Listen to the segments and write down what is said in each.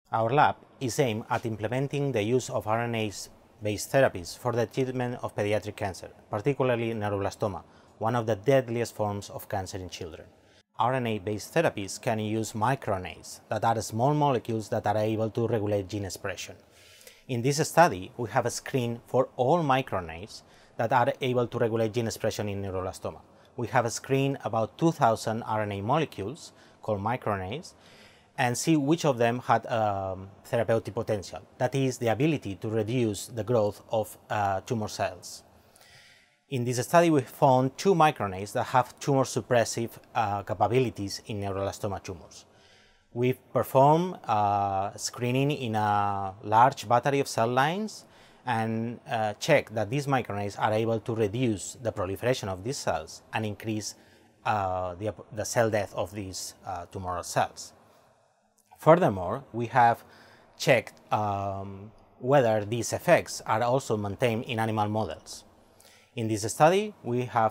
Our lab is aimed at implementing the use of RNA-based therapies for the treatment of pediatric cancer, particularly neuroblastoma, one of the deadliest forms of cancer in children. RNA-based therapies can use microRNAs, that are small molecules that are able to regulate gene expression. In this study, we have screened for all microRNAs that are able to regulate gene expression in neuroblastoma. We have screened about 2,000 RNA molecules called microRNAs and see which of them had therapeutic potential. That is, the ability to reduce the growth of tumor cells. In this study, we found 2 microRNAs that have tumor-suppressive capabilities in neuroblastoma tumors. We've performed screening in a large battery of cell lines and checked that these microRNAs are able to reduce the proliferation of these cells and increase the cell death of these tumoral cells. Furthermore, we have checked whether these effects are also maintained in animal models. In this study, we have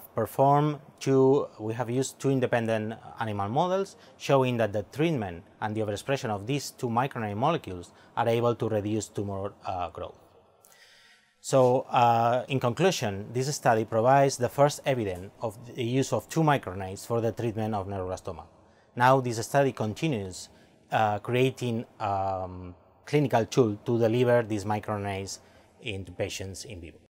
used 2 independent animal models showing that the treatment and the overexpression of these 2 microRNA molecules are able to reduce tumor growth. So, in conclusion, this study provides the first evidence of the use of 2 microRNAs for the treatment of neuroblastoma. Now, this study continues creating clinical tool to deliver these microRNAs into patients in vivo.